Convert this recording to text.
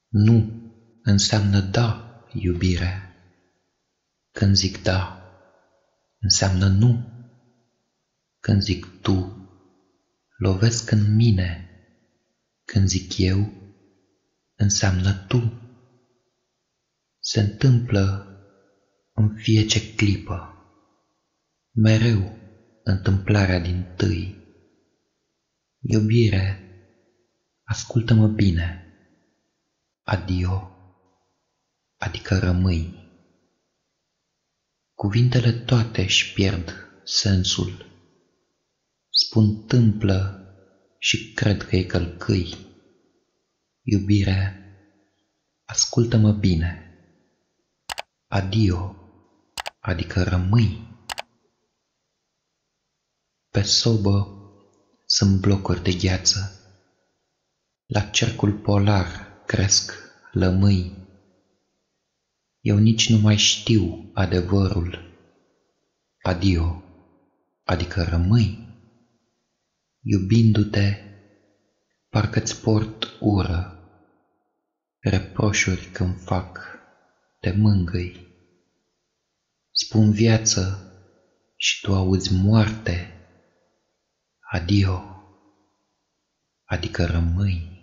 Nu înseamnă da, iubire. Când zic da, înseamnă nu. Când zic tu, lovesc în mine. Când zic eu, înseamnă tu. Se întâmplă în fiecare clipă, mereu întâmplarea dintâi. Iubire, ascultă-mă bine. Adio, adică rămâi. Cuvintele toate își pierd sensul. Spun tâmplă și cred că e călcâi. Iubire, ascultă-mă bine. Adio, adică rămâi. Pe sobă sunt blocuri de gheață. La cercul polar cresc lămâi. Eu nici nu mai știu adevărul. Adio, adică rămâi. Iubindu-te, parcă-ți port ură. Reproșuri când fac, te mângâi. Spun viață și tu auzi moarte. Adio, adică rămâi.